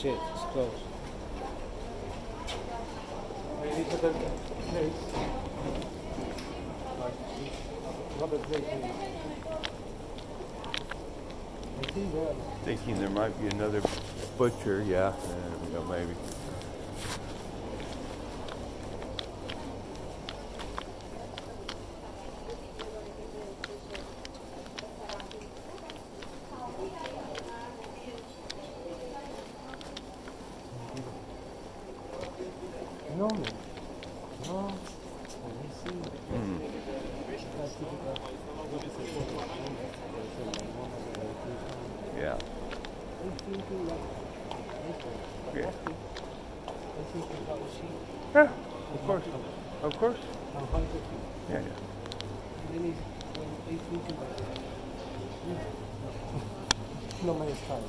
shit, it's closed. Maybe it's a good place. Like this rubber plate. I see there. Thinking there might be another butcher, yeah, there we go, maybe. No, no. Let me see. Yeah. Yeah. Yeah, of course. Of course. Yeah, yeah. No my style.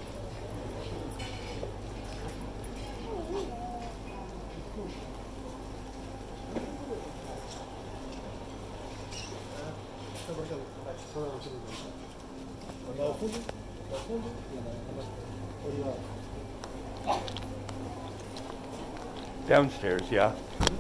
Downstairs, yeah.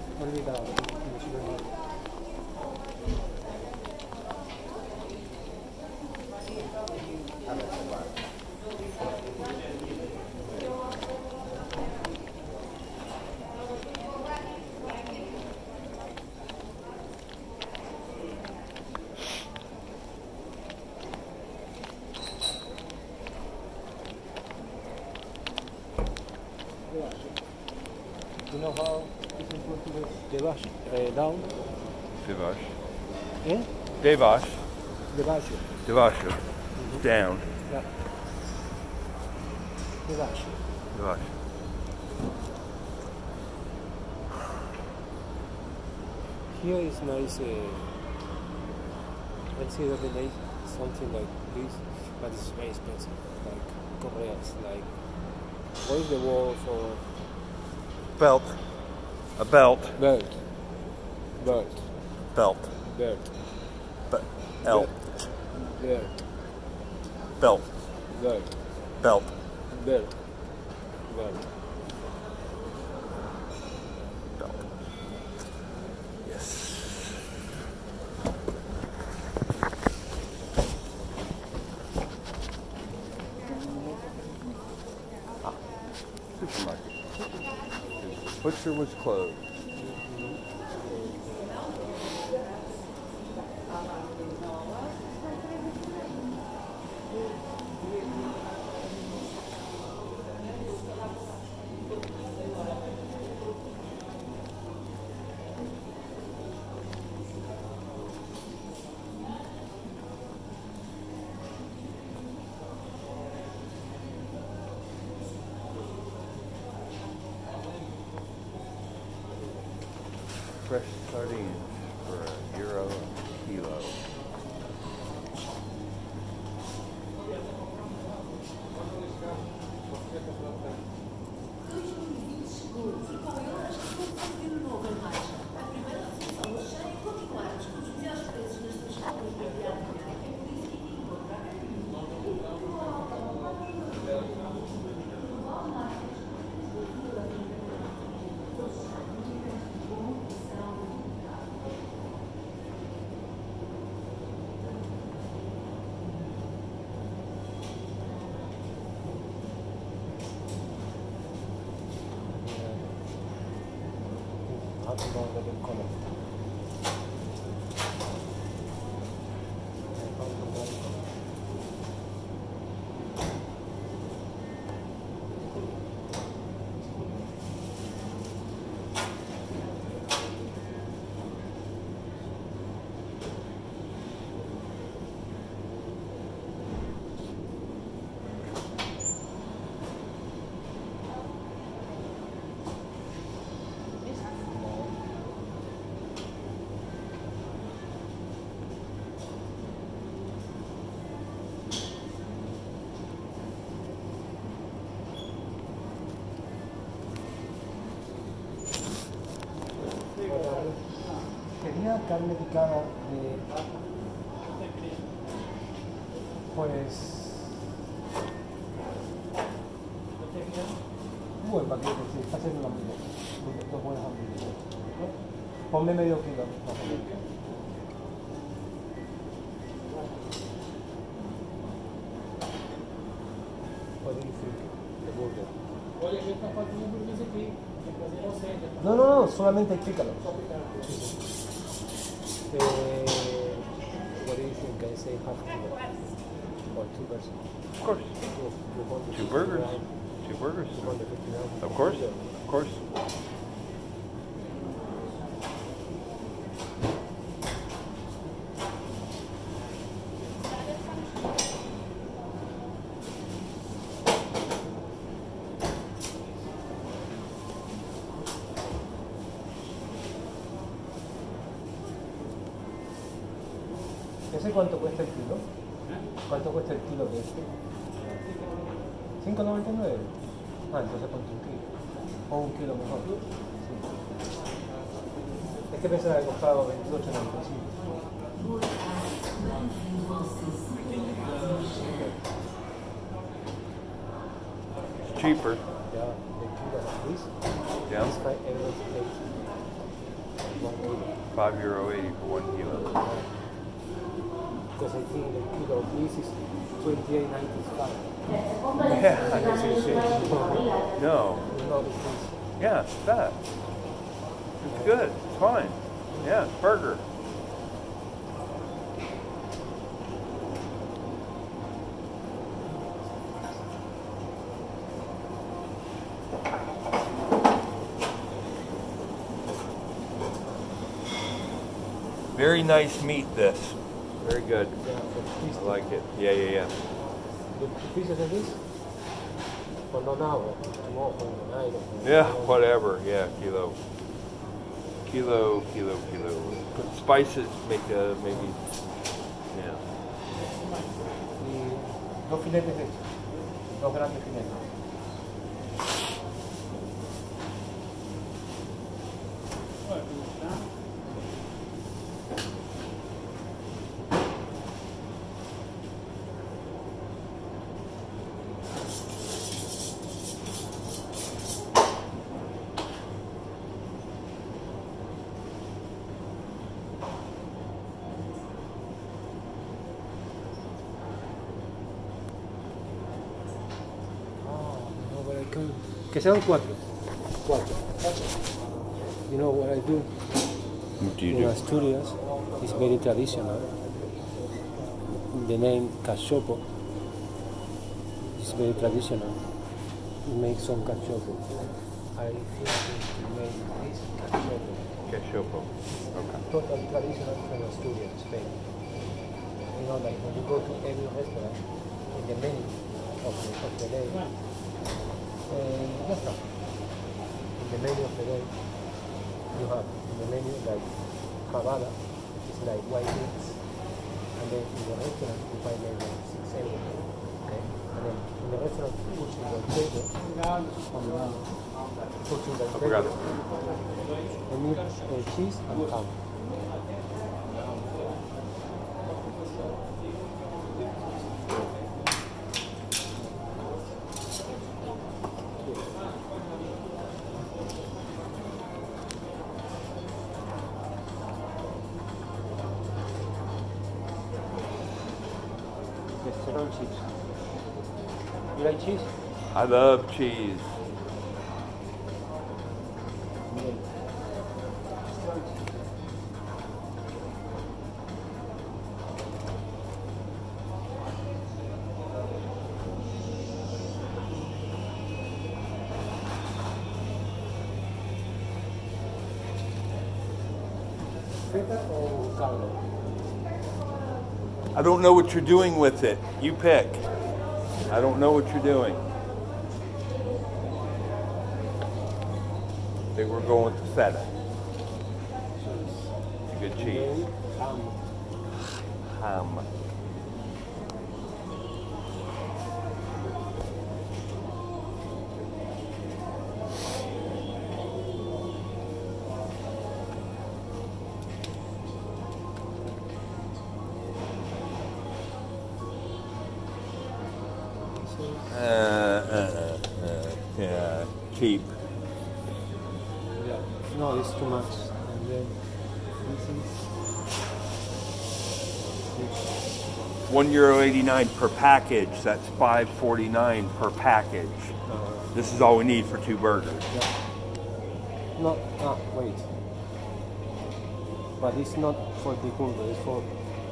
You know how this is going to be Devash, down? Devash. Yeah? Devash. Devash. Devasha. Down. Yeah. Devash. Devash. Here is nice. Let's see that the nice something like this, but it's very expensive. Like Koreans, like what is the word for Belt. A belt. belt? Belt. Belt. Belt. Belt. Belt. Belt. Belt. Belt. Belt. Belt. Belt. Yes. Ah. Supermarket. Butcher was closed. Fresh sardines for €1 a kilo. Quería carne picada de... Pues... buen paquete, sí, está haciendo una dos buenas hamburguesas. Ponme medio kilo, más o menos. What do you think? The burger. Oye, ¿qué está faltando hamburguesa aquí? No sé. No, solamente explícalo. What do you think? I say half kilo or 2 persons. Of course. Two burgers. Two burgers. Of course. Of course. ¿Ese cuánto cuesta el kilo? ¿Cuánto cuesta el kilo de este? ¿5.99? Ah, entonces ponte un kilo. O un kilo mejor. Sí. Es que pensaba que costaba 28.95. It's cheaper. Yeah, the kilo of this. Yeah. It's €5.80. 1 kilo. €5.80 for 1 kilo. Because I think the kilo of this is 28.95. Yeah. No. Yeah, it's that. It's good. It's fine. Yeah, it's burger. Very nice meat, this. Very good. I like it. Yeah. The pieces of this? Well, not now, tomorrow, tonight. Yeah, whatever. Yeah, kilo. Put spices make maybe. Yeah. Y dos filetes de estos. Dos grandes filetes. Que sean cuatro. You know what I do? What do you In do? Asturias, it's very traditional. The name cachopo is very traditional. We make some cachopo. I think we made this cachopo. Cachopo. Okay. Totally traditional from Asturias, Spain. You know, like when you go to every restaurant, in the menu of the day, ya está. In the menu of the day, you have in the menu like fabada, which is like white meats, and then in the restaurant you find maybe like €6. Okay? And then in the restaurant puts in the table, the meat, cheese and ham. Cheese. You like cheese? I love cheese. Feta or caldo? I don't know what you're doing with it. You pick. I don't know what you're doing. I think we're going with the feta. It's a good cheese. Ham. Yeah. cheap. Yeah. No, it's too much. And then this is €1.89 per package. That's $5.49 per package. This is all we need for 2 burgers. yeah. No, wait. But it's not for the burger, it's for...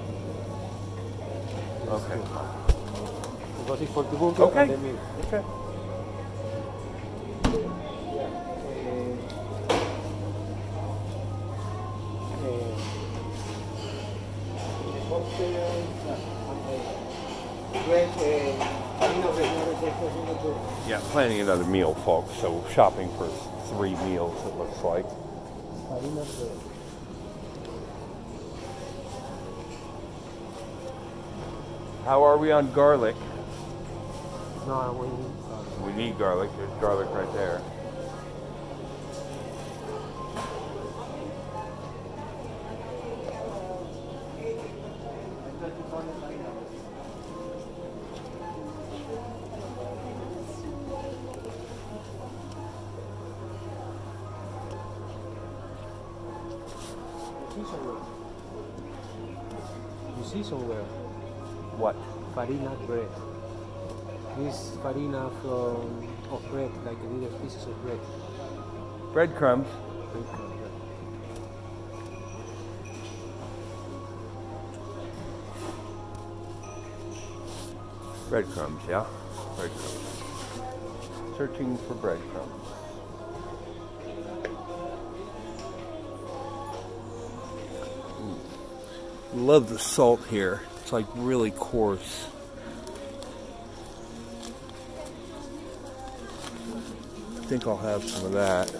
Okay. Because it's for the burger Okay. and the meat. Okay. Yeah, planning another meal, folks. So shopping for 3 meals, it looks like. How are we on garlic? No, We need garlic. There's garlic right there. you see somewhere What? farina bread. This farina of bread, like little pieces of bread. Breadcrumbs. Breadcrumbs, yeah? Breadcrumbs. Searching for breadcrumbs. Love the salt here. It's like really coarse. I think I'll have some of that.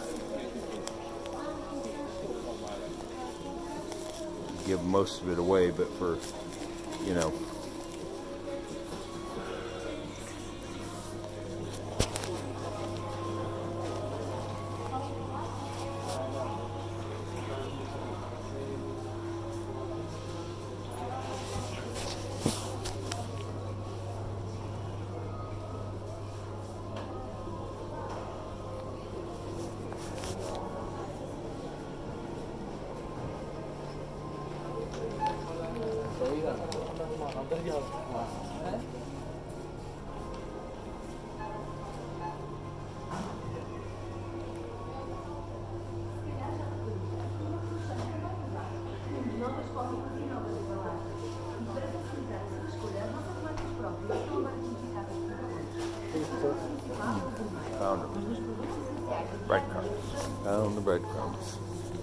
Give most of it away, but for, you know. Found them. Breadcrumbs. Found the breadcrumbs.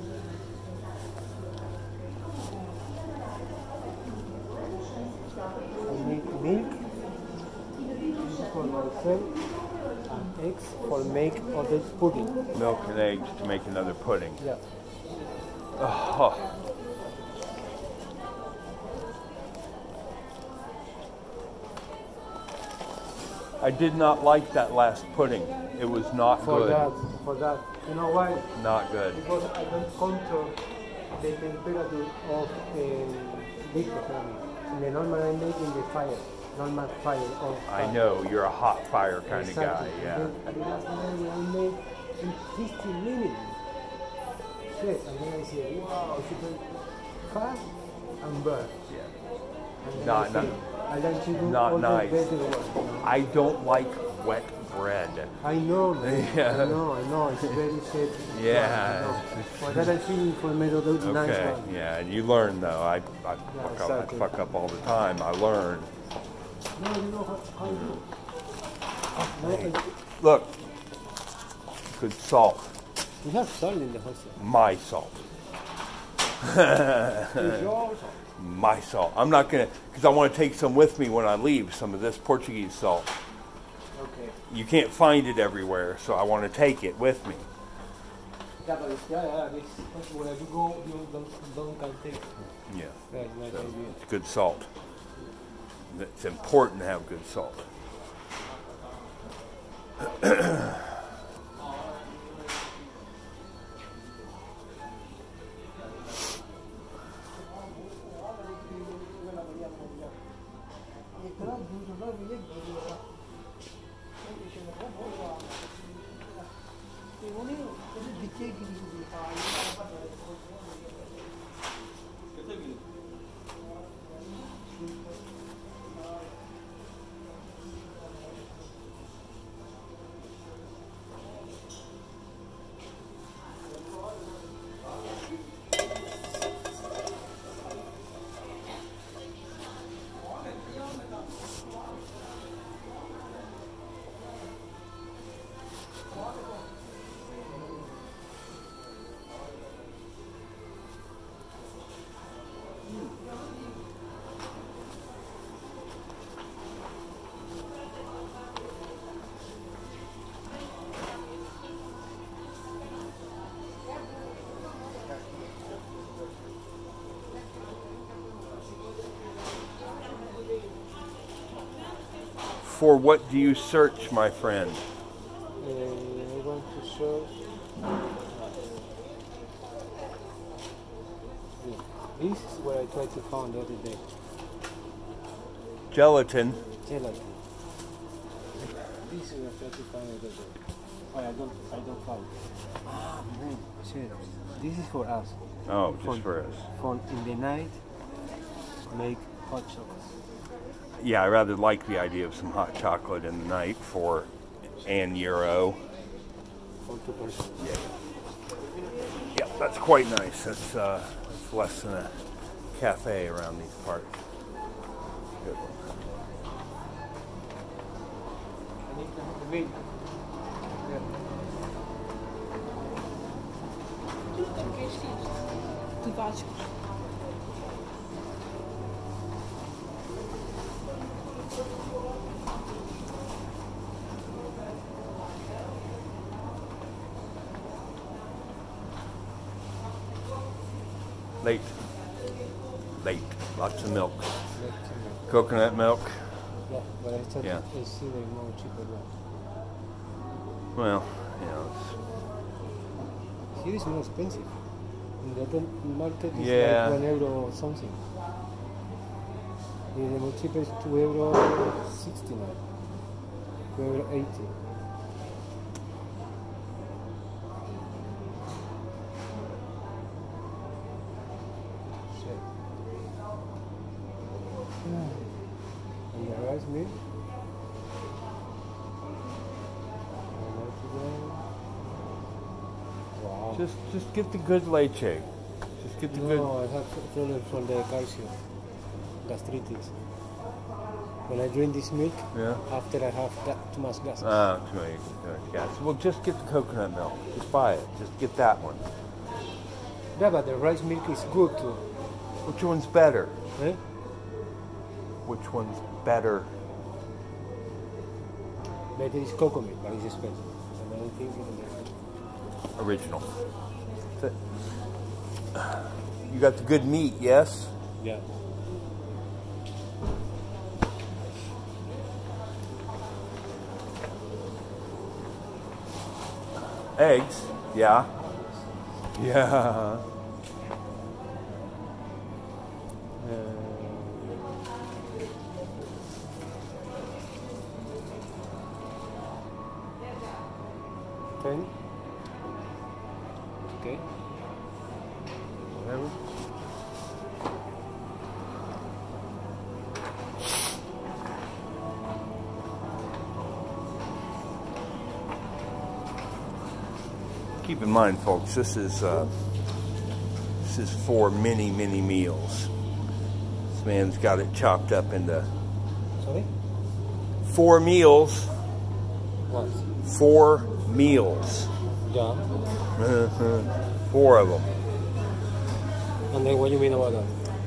I need milk for myself and eggs for make other pudding. Milk and eggs to make another pudding. Yeah. Oh. I did not like that last pudding. It was not good. For that. You know why? Not good. Because I don't control the temperature of liquor. In the normal I make in the fire. Normal fire. I know, you're a hot fire kind of guy, Exactly. yeah. And then the last night I made in 15 minutes. Shit. And then I say, wow, super fast and burn. Yeah. And then Not- I say, I like to do not all nice. the better work. I don't like wet bread. I know, man. Yeah. I know. It's very safe. Yeah. For that I feel for me to do nice Okay, one. yeah, and you learn though. I exactly. fuck up all the time. I learn. No, you know how you do. No, Look, good salt. we have salt in the house. My salt. It's your salt. My salt. I'm not gonna, because I want to take some with me when I leave. Some of this Portuguese salt. Okay. You can't find it everywhere, so I want to take it with me. Yeah, but this, wherever you go, you don't can take. Yeah. That's nice So idea. it's good salt. It's important to have good salt. For what do you search, my friend? I want to search. This is what I tried to find the other day. Gelatin. Gelatin. This is what I tried to find the other day. Oh, I don't find. Ah, man, shit. This is for us. Oh, just for us. For in the night, make hot chocolates. Yeah, I rather like the idea of some hot chocolate in the night for €1. For 2 persons. Yeah. Yeah, that's quite nice. That's less than a cafe around these parts. Good one. I need the milk. Late. Lots of milk. Coconut milk. Yeah, but I thought Yeah. it's still more cheaper one. Well, you know, Here is more expensive. In the other market is Yeah. like €1 or something. The more cheaper is €2.69. €2.80. And the rice milk. Wow. just get the good leche. Just get the good. No, I have problem from the calcium, gastritis. When I drink this milk, Yeah. after I have too much gas. Too much gas. Well, just get the coconut milk. Just buy it. Just get that one. Yeah, but the rice milk is good too. Which one's better? Eh? Which one's better? Better is cocoa milk, but it's expensive. And I don't think it's Original. That's it. You got the good meat, yes? yeah. Eggs? Yeah. Yeah. $10. Okay. Whatever. Keep in mind, folks, this is for many meals. This man's got it chopped up into Sorry? 4 meals. What? 4 meals. Yeah. 4 of them. And then what do you mean about that?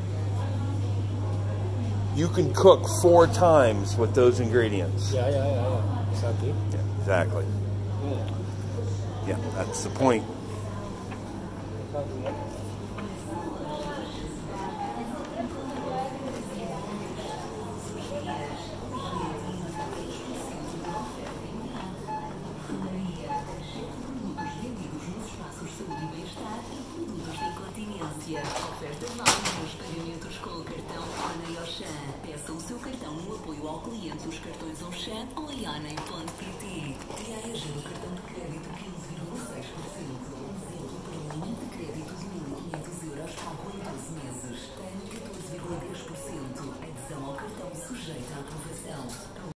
You can cook 4 times with those ingredients. Yeah. Exactly. Yeah, exactly. Yeah. Yeah, that's the point. Exactly. Ofertas válidas, pagamentos com o cartão Honey Oxan. Peça o seu cartão no apoio ao cliente dos cartões Oxan ou em honey.pt. E a EG do cartão de crédito 15,6%. limite de crédito de 1.500 euros cálculo em 12 meses. Tem 14,10%. Adesão ao cartão sujeita à aprovação.